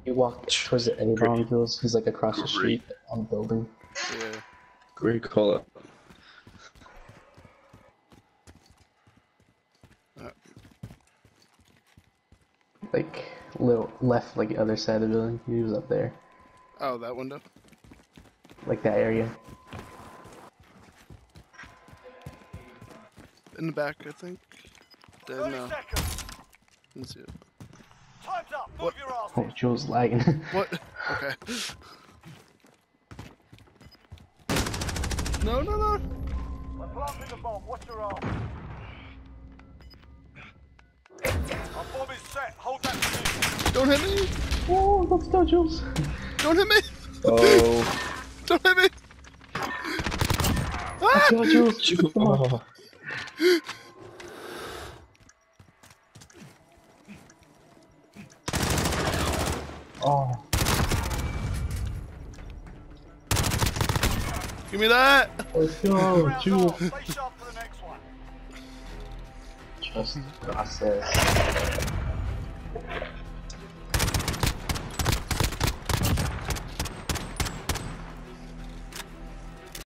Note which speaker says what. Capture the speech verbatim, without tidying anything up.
Speaker 1: You walk towards the A bomb, Jules. He's like across the
Speaker 2: Great.
Speaker 1: street on the building.
Speaker 3: Yeah.
Speaker 2: Great call up.
Speaker 3: Uh,
Speaker 1: Like, little left, like the other side of the building. He was up there.
Speaker 3: oh, that window?
Speaker 1: Like that area.
Speaker 3: In the back, I think. Dead
Speaker 4: thirty
Speaker 3: now.
Speaker 4: seconds.
Speaker 3: Let's see it.
Speaker 4: Time's up. Move
Speaker 3: What?
Speaker 4: your ass.
Speaker 1: Oh, Jules lagging.
Speaker 3: What? Okay. No, no, no.
Speaker 4: We're planting the bomb. Watch your arm. Our bomb is set. Hold that position.
Speaker 3: Don't hit me.
Speaker 1: Oh, let's go, Jules.
Speaker 3: Don't hit me.
Speaker 2: Oh.
Speaker 3: Don't hit me.
Speaker 1: Let's go, Jules. Come on.
Speaker 2: Oh.
Speaker 1: Oh.
Speaker 3: Give me that.
Speaker 1: Let's go,
Speaker 4: Round
Speaker 1: Jules.
Speaker 4: off. Stay sharp for the next one.
Speaker 1: Just process.